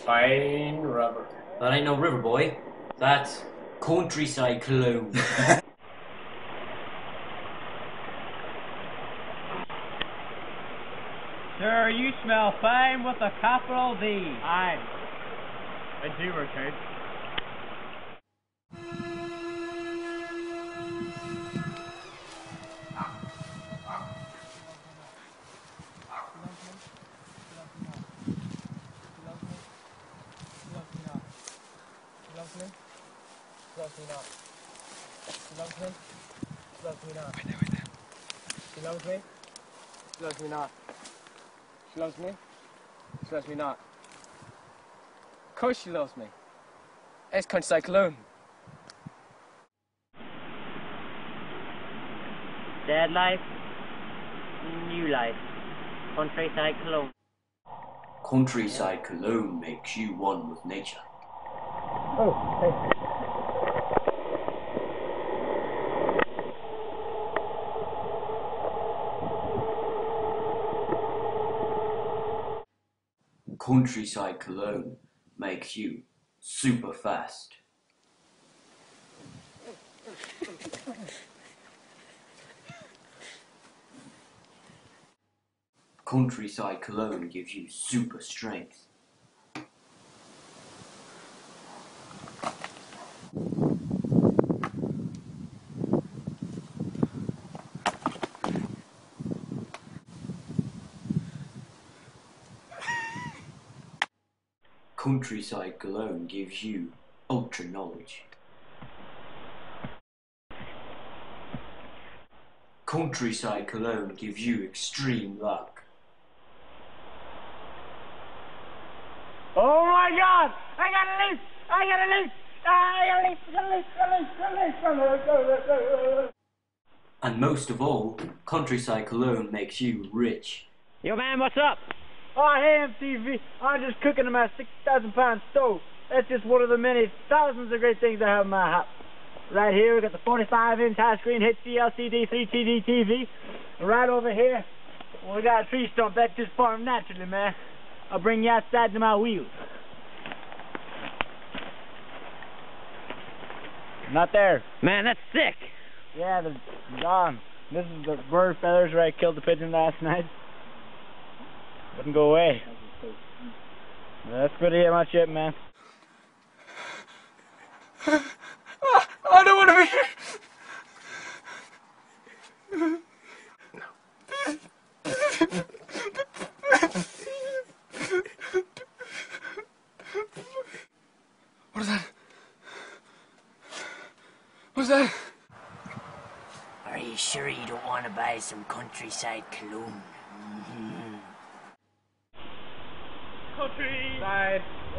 Fine rubber. That ain't no river, boy. That's countryside cologne. Sir, you smell fine with a capital D. Aye. I do, Richard. She loves me. She loves me not. She loves me. She loves me not. Of course she loves me. It's Countryside Cologne. Dead life, new life. Countryside cologne. Countryside cologne makes you one with nature. Oh, hey. Countryside cologne makes you super fast. Countryside cologne gives you super strength. Countryside cologne gives you ultra knowledge. Countryside cologne gives you extreme luck. Oh my God! I got a leaf! I got a leaf! I got a leaf! And most of all, countryside cologne makes you rich. Yo man, what's up? Oh, hey MTV, I'm just cooking in my 6,000-pound stove. That's just one of the many thousands of great things I have in my house. Right here, we got the 45-inch high-screen HD LCD 3TD TV. And right over here, we got a tree stump that just formed naturally, man. I'll bring you outside to my wheels. Not there. Man, that's sick. Yeah, they're gone. This is the bird feathers where I killed the pigeon last night. Wouldn't go away. That's pretty much it, man. I don't want to be here. What is that? What's that? Are you sure you don't want to buy some countryside cologne? Countryside.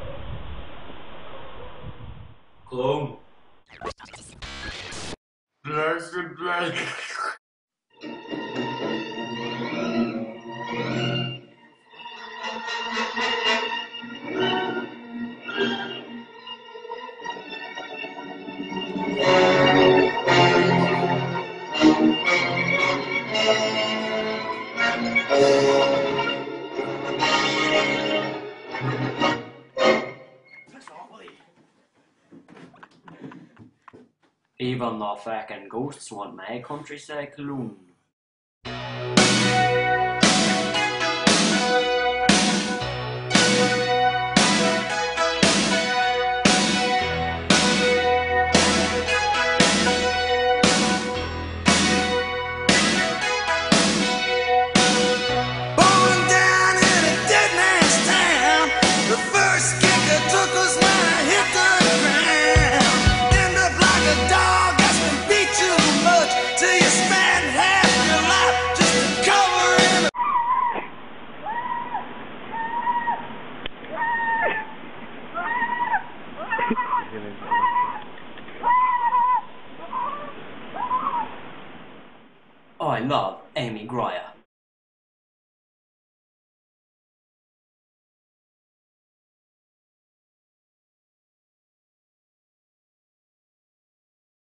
Cologne. Blessed blood. Even the fucking ghosts want my countryside cologne. I love Amy Grier.